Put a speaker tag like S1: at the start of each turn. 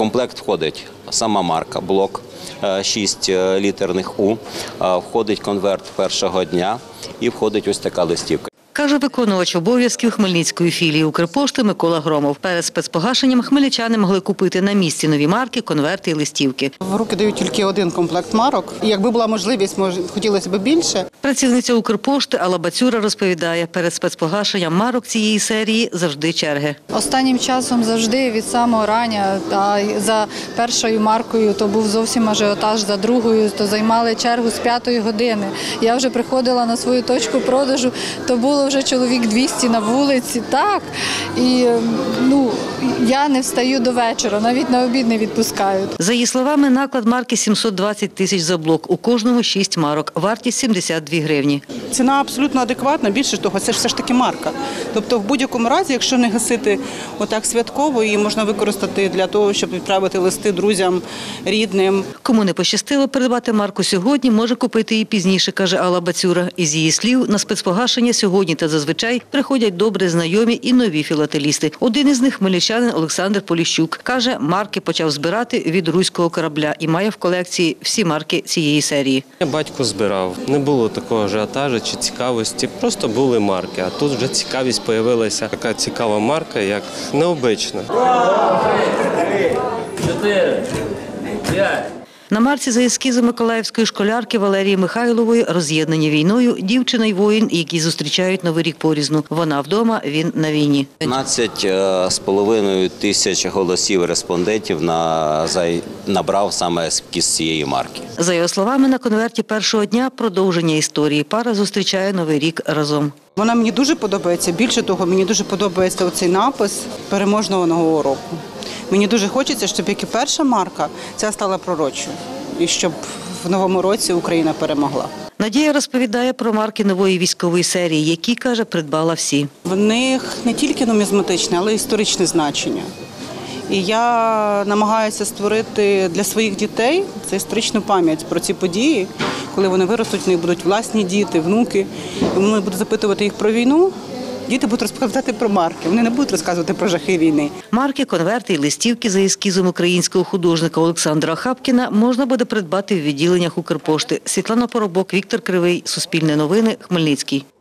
S1: комплект входить сама марка, блок 6 літерних У, входить конверт першого дня і входить ось така листівка.
S2: Каже виконувач обов'язків Хмельницької філії Укрпошти Микола Громов. Перед спецпогашенням хмельничани могли купити на місці нові марки, конверти і листівки.
S3: В руки дають тільки один комплект марок. І якби була можливість, хотілося б більше.
S2: Працівниця Укрпошти Алла Бацюра розповідає, перед спецпогашенням марок цієї серії завжди черги.
S4: Останнім часом завжди від самого рання, а за першою маркою то був зовсім ажіотаж, за другою то займали чергу з 5-ї години. Я вже приходила на свою точку продажу, то було вже чоловік 200 на вулиці, так. І я не встаю до вечора, навіть на обід не відпускають.
S2: За її словами, наклад марки 720 тисяч за блок. У кожному 6 марок. Вартість 72 гривні.
S3: Ціна абсолютно адекватна, більше того, це все ж таки марка. Тобто в будь-якому разі, якщо не гасити отак святково, її можна використати для того, щоб відправити листи друзям, рідним.
S2: Кому не пощастило придбати марку сьогодні, може купити її пізніше, каже Алла Бацюра. Із її слів, на спецпогашення сьогодні та зазвичай приходять добре знайомі і нові філателісти. Один із них – хмельничанин Олександр Поліщук. Каже, марки почав збирати від руського корабля і має в колекції всі марки цієї серії.
S5: Батько збирав. Не було такого ажіотажу чи цікавості, просто були марки. А тут вже цікавість з'явилася. Така цікава марка, як необична.
S6: 4, 5.
S2: На марці за ескізом миколаївської школярки Валерії Михайлової роз'єднані війною дівчина й воїн, які зустрічають Новий рік порізну. Вона вдома, він на війні.
S1: 15,5 тисяч голосів респондентів набрав саме ескіз цієї марки.
S2: За його словами, на конверті першого дня продовження історії. Пара зустрічає Новий рік разом.
S3: Вона мені дуже подобається. Більше того, мені дуже подобається оцей напис переможного нового року. Мені дуже хочеться, щоб, як і перша марка, ця стала пророчою. І щоб в новому році Україна перемогла.
S2: Надія розповідає про марки нової військової серії, які, каже, придбала всі.
S3: В них не тільки нумізматичне, але й історичне значення. І я намагаюся створити для своїх дітей це історичну пам'ять про ці події. Коли вони виростуть, в них будуть власні діти, внуки. І вони будуть запитувати їх про війну. Діти будуть розповідати про марки, вони не будуть розказувати про жахи війни.
S2: Марки, конверти і листівки за ескізом українського художника Олександра Хапкіна можна буде придбати в відділеннях Укрпошти. Світлана Поробок, Віктор Кривий, Суспільне новини, Хмельницький.